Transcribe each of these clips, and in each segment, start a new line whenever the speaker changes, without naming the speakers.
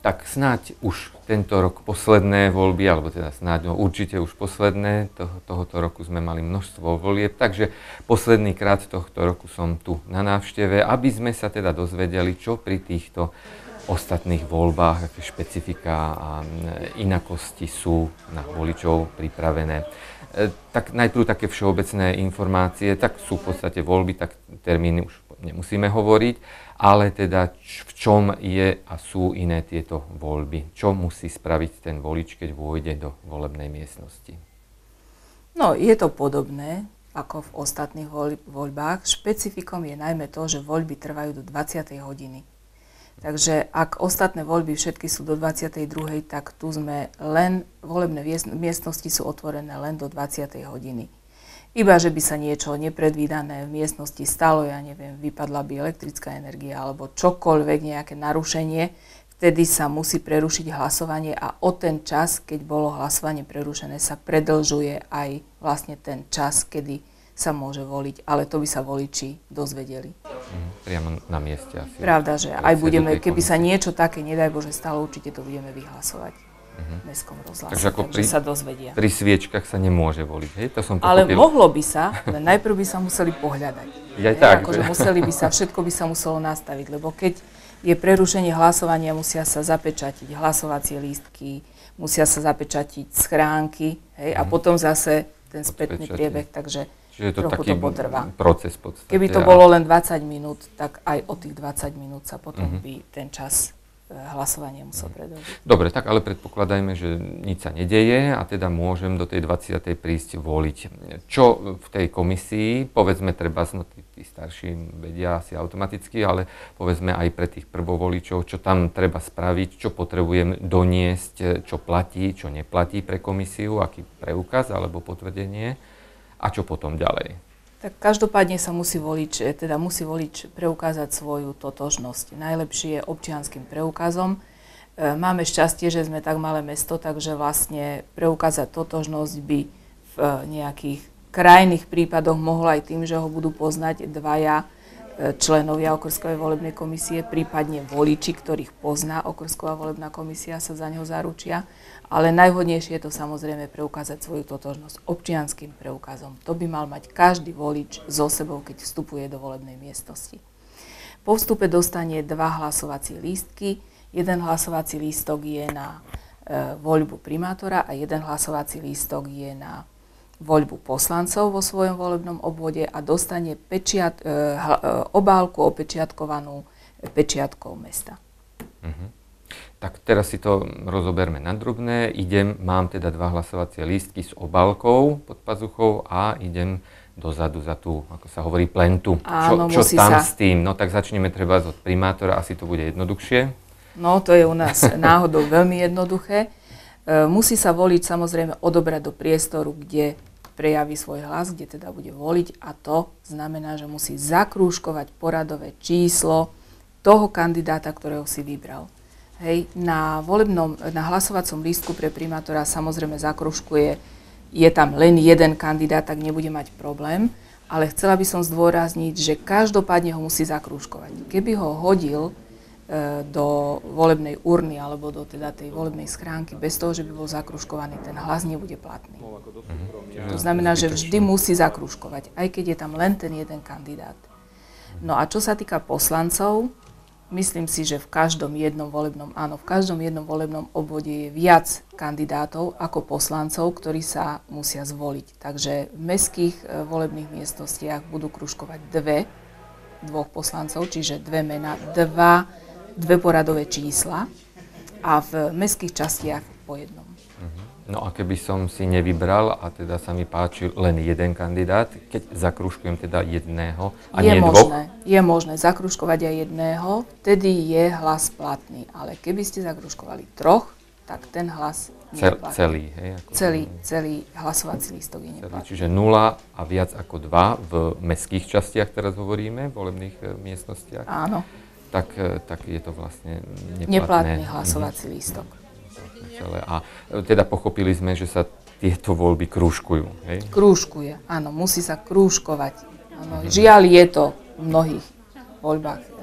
Tak snáď už tento rok posledné voľby, alebo teda snáď, no určite už posledné, tohoto roku sme mali množstvo volieb, takže posledný krát tohto roku som tu na návšteve, aby sme sa teda dozvedeli, čo pri týchto ostatných voľbách, aké špecifika a inakosti sú na voličov pripravené. Tak najprv také všeobecné informácie, tak sú v podstate voľby, tak termíny už nemusíme hovoriť, ale teda v čom je a sú iné tieto voľby? Čo musí spraviť ten volič, keď vôjde do volebnej miestnosti?
No, je to podobné ako v ostatných voľbách. Špecifikom je najmä to, že voľby trvajú do 20. hodiny. Takže ak ostatné voľby všetky sú do 22., tak tu sme len, volebné miestnosti sú otvorené len do 20. hodiny. Iba, že by sa niečo nepredvídané v miestnosti stalo, ja neviem, vypadla by elektrická energia alebo čokoľvek, nejaké narušenie, vtedy sa musí prerušiť hlasovanie a o ten čas, keď bolo hlasovanie prerušené, sa predĺžuje aj vlastne ten čas, kedy sa môže voliť, ale to by sa voliči dozvedeli.
Priamo na mieste asi.
Pravda, že aj budeme, keby sa niečo také, nedaj Bože, stalo, určite to budeme vyhlasovať. V mestskom rozhlase, takže sa dozvedia.
Pri sviečkach sa nemôže voliť, hej? To som
ale mohlo by sa, len najprv by sa museli pohľadať. Akože museli by sa, všetko by sa muselo nastaviť, lebo keď je prerušenie hlasovania, musia sa zapečatiť hlasovacie lístky, musia sa zapečatiť schránky, hej? A potom zase ten spätný priebeh, takže
čiže to
trochu
taký
to potrvá.
Proces v podstate.
Keby to bolo len 20 minút, tak aj o tých 20 minút sa potom by ten čas hlasovanie musel predĺžiť.
Dobre, tak ale predpokladajme, že nič sa nedeje a teda môžem do tej 20. prísť voliť. Čo v tej komisii, povedzme treba, no tí starší vedia asi automaticky, ale povedzme aj pre tých prvovoličov, čo tam treba spraviť, čo potrebujem doniesť, čo platí, čo neplatí pre komisiu, aký preukaz alebo potvrdenie a čo potom ďalej.
Tak každopádne sa musí volič preukázať svoju totožnosť. Najlepšie je občianskym preukazom. Máme šťastie, že sme tak malé mesto, takže vlastne preukázať totožnosť by v nejakých krajných prípadoch mohlo aj tým, že ho budú poznať dvaja členovia okrskovej volebnej komisie, prípadne voliči, ktorých pozná okrsková volebná komisia, sa za ňo zaručia. Ale najvhodnejšie je to samozrejme preukázať svoju totožnosť občianskym preukazom. To by mal mať každý volič so sebou, keď vstupuje do volebnej miestnosti. Po vstupe dostane 2 hlasovacie lístky. Jeden hlasovací lístok je na voľbu primátora a jeden hlasovací lístok je na voľbu poslancov vo svojom volebnom obvode a dostane obálku opečiatkovanú pečiatkou mesta.
Tak teraz si to rozoberme na drobné. Mám teda 2 hlasovacie lístky s obálkou pod pazuchou a idem dozadu za tú, ako sa hovorí, plentu.
Áno,
čo tam s tým? No tak začneme treba od primátora, asi to bude jednoduchšie.
No to je u nás náhodou veľmi jednoduché. Musí sa voliť samozrejme odobrať do priestoru, kde prejaví svoj hlas, kde teda bude voliť a to znamená, že musí zakrúžkovať poradové číslo toho kandidáta, ktorého si vybral. Hej, na hlasovacom lístku pre primátora samozrejme zakrúžkuje, je tam len jeden kandidát, tak nebude mať problém, ale chcela by som zdôrazniť, že každopádne ho musí zakrúžkovať. Keby ho hodil do volebnej urny alebo do teda tej volebnej schránky bez toho, že by bol zakrúžkovaný, ten hlas nebude platný. To znamená, že vždy musí zakrúžkovať, aj keď je tam len ten jeden kandidát. No a čo sa týka poslancov, myslím si, že v každom jednom volebnom obvode je viac kandidátov ako poslancov, ktorí sa musia zvoliť. Takže v mestských volebných miestnostiach budú kružkovať dvoch poslancov, čiže 2 mená, dve poradové čísla a v mestských častiach po jednom.
No a keby som si nevybral a teda sa mi páčil len jeden kandidát, keď zakrúžkujem teda jedného a nie dvoch?
Je možné zakrúžkovať aj jedného, vtedy je hlas platný, ale keby ste zakrúžkovali 3, tak ten hlas nie je platný.
Celý, hej?
Celý hlasovací lístok je neplatný.
Čiže 0 a viac ako 2 v mestských častiach teraz hovoríme, v volebných miestnostiach.
Áno.
Tak je to vlastne
neplatný hlasovací lístok.
A teda pochopili sme, že sa tieto voľby krúžkujú, hej?
Krúžkuje, áno, musí sa krúžkovať. Áno, žiaľ je to v mnohých voľbách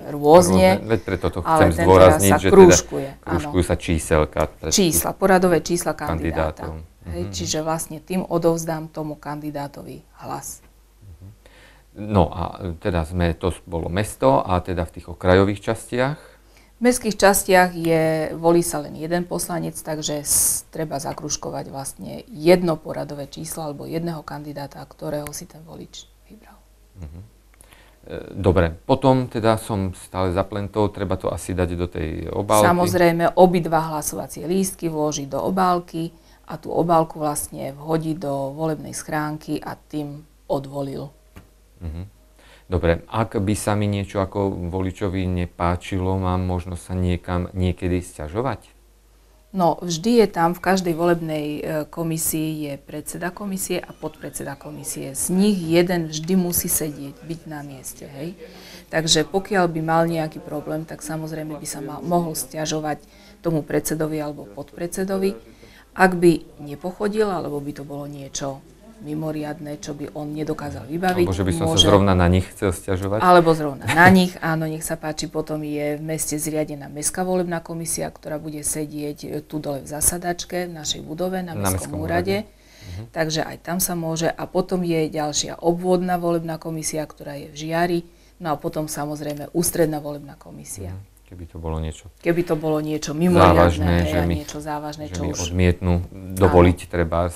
rôzne,
Veď preto to
ale
chcem
ten
zdôrazniť,
teraz sa
že
krúžkuje.
teda krúžkujú sa číselka.
Čísla, poradové čísla kandidáta.
kandidátov.
Hej, čiže vlastne tým odovzdám tomu kandidátovi hlas.
No a teda to bolo mesto a teda v tých okrajových častiach?
V mestských častiach volí sa len jeden poslanec, takže treba zakružkovať vlastne jedno poradové číslo alebo jedného kandidáta, ktorého si ten volič vybral.
Dobre, potom teda som stále za plentou, treba to asi dať do tej obálky.
Samozrejme, obidva hlasovacie lístky vložiť do obálky a tú obálku vlastne vhodiť do volebnej schránky a tým odvolil.
Dobre, ak by sa mi niečo ako voličovi nepáčilo, mám možnosť sa niekedy sťažovať?
No, vždy je tam, v každej volebnej komisii je predseda komisie a podpredseda komisie. Z nich jeden vždy musí sedieť, byť na mieste, hej. Takže pokiaľ by mal nejaký problém, tak samozrejme by sa mohol sťažovať tomu predsedovi alebo podpredsedovi. Ak by nepochodil, alebo by to bolo niečo mimoriadne, čo by on nedokázal vybaviť.
Alebo že by som sa zrovna na nich chcel sťažovať.
Alebo zrovna na nich, áno, nech sa páči. Potom je v meste zriadená mestská volebná komisia, ktorá bude sedieť tu dole v zasadačke, v našej budove, na mestskom úrade. Takže aj tam sa môže. A potom je ďalšia obvodná volebná komisia, ktorá je v Žiari. No a potom samozrejme ústredná volebná komisia.
Keby to bolo niečo.
Keby to bolo niečo mimoriadne,
niečo závažné,
čo
mi
už
odmietnú dovoliť trebárs.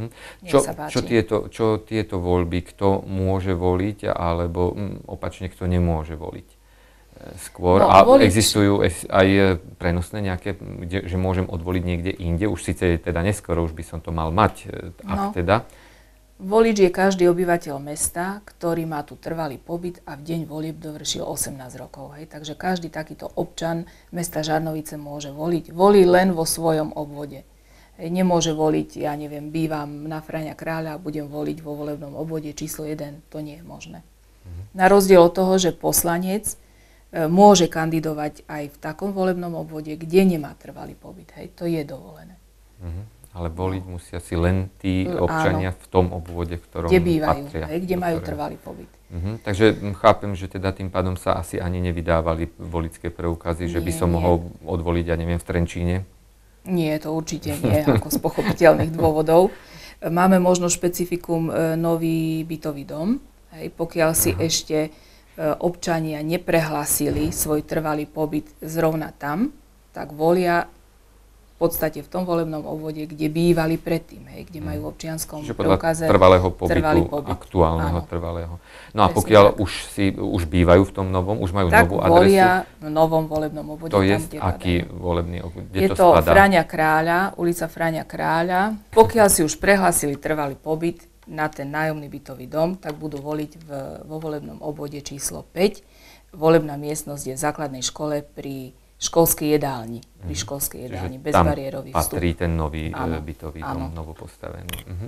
Čo
tieto voľby, kto môže voliť, alebo opačne, kto nemôže voliť skôr?
No,
a existujú aj prenosné nejaké, že môžem odvoliť niekde inde? Už síce je teda neskoro, už by som to mal mať, teda.
Volič je každý obyvateľ mesta, ktorý má tu trvalý pobyt a v deň volieb dovršil 18 rokov. Hej. Takže každý takýto občan mesta Žarnovice môže voliť. Volí len vo svojom obvode. Hej. Nemôže voliť, ja neviem, bývam na Fráňa Kráľa a budem voliť vo volebnom obvode číslo 1. To nie je možné. Na rozdiel od toho, že poslanec môže kandidovať aj v takom volebnom obvode, kde nemá trvalý pobyt. Hej. To je dovolené.
Ale voliť musia si len tí občania v tom obvode, v ktorom patria.
Kde majú trvalý pobyt.
Takže chápem, že teda tým pádom sa asi ani nevydávali voličské preukazy, že by som mohol odvoliť, ja neviem, v Trenčíne?
Nie, to určite nie, ako z pochopiteľných dôvodov. Máme možno špecifikum nový bytový dom. Hej, pokiaľ si ešte občania neprehlásili svoj trvalý pobyt zrovna tam, tak volia v podstate v tom volebnom obvode, kde bývali predtým, hej, kde majú v občianskom preukaze
trvalého pobytu, aktuálneho trvalého. No a pokiaľ už bývajú v tom novom, už majú novú adresu. Tak
volia v novom volebnom obvode.
To je aký volebný obvod?
Je to Fráňa Kráľa, ulica Fráňa Kráľa. Pokiaľ si už prehlásili trvalý pobyt na ten nájomný bytový dom, tak budú voliť vo volebnom obvode číslo 5. Volebná miestnosť je v základnej škole pri školskej jedálni, bezbariérový vstup.
Patrí ten nový bytový dom, novopostavený.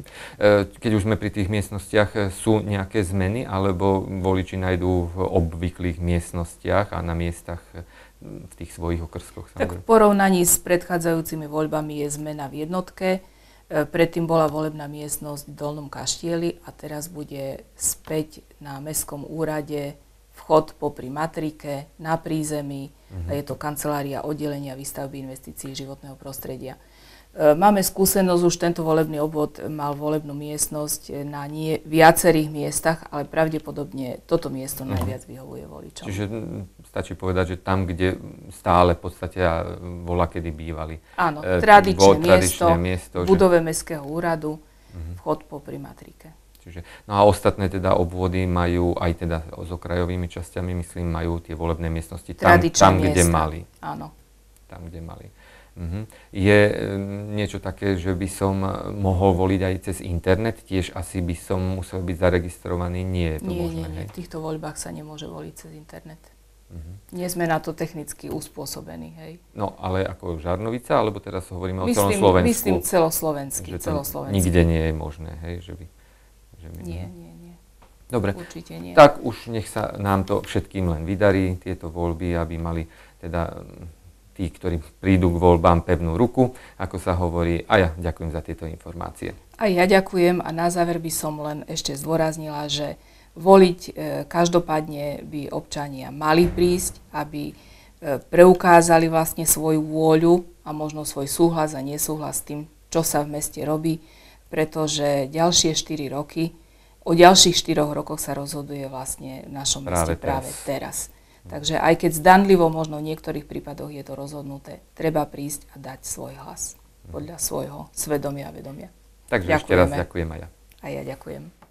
Keď už sme pri tých miestnostiach, sú nejaké zmeny, alebo voliči nájdú v obvyklých miestnostiach a na miestach v tých svojich okrskoch?
Tak v porovnaní s predchádzajúcimi voľbami je zmena v jednotke. Predtým bola volebná miestnosť v Dolnom Kaštieli a teraz bude späť na mestskom úrade vchod popri matrike, na prízemí. Je to kancelária oddelenia výstavby investícií životného prostredia. Máme skúsenosť, už tento volebný obvod mal volebnú miestnosť na viacerých miestach, ale pravdepodobne toto miesto najviac vyhovuje voličom.
Čiže stačí povedať, že tam, kde stále v podstate voľakedy bývali.
Áno, tradičné miesto v budove mestského úradu, vchod popri matrike.
No a ostatné teda obvody majú aj teda s okrajovými časťami, myslím, majú tie volebné miestnosti tam kde mali.
Áno.
Tam, kde mali. Je niečo také, že by som mohol voliť aj cez internet? Tiež asi by som musel byť zaregistrovaný? Nie je to možné?
Nie. V týchto voľbách sa nemôže voliť cez internet. Nie sme na to technicky uspôsobení, hej. No,
ale ako Žarnovica, alebo teraz hovoríme o celom Slovensku?
Myslím celoslovenský.
Nikde nie je možné, hej, že by...
Nie.
Dobre,
určite nie.
Tak už nech sa nám to všetkým len vydarí, tieto voľby, aby mali teda tí, ktorí prídu k voľbám, pevnú ruku, ako sa hovorí. A ja ďakujem za tieto informácie.
A ja ďakujem a na záver by som len ešte zdôraznila, že Voliť každopádne by občania mali prísť, aby preukázali vlastne svoju vôľu a možno svoj súhlas a nesúhlas s tým, čo sa v meste robí, pretože ďalšie 4 roky, o ďalších 4 rokoch sa rozhoduje vlastne v našom meste práve teraz. Takže aj keď zdanlivo možno v niektorých prípadoch je to rozhodnuté, treba prísť a dať svoj hlas podľa svojho svedomia a vedomia.
Takže ešte raz ďakujem aj ja.
A ja ďakujem.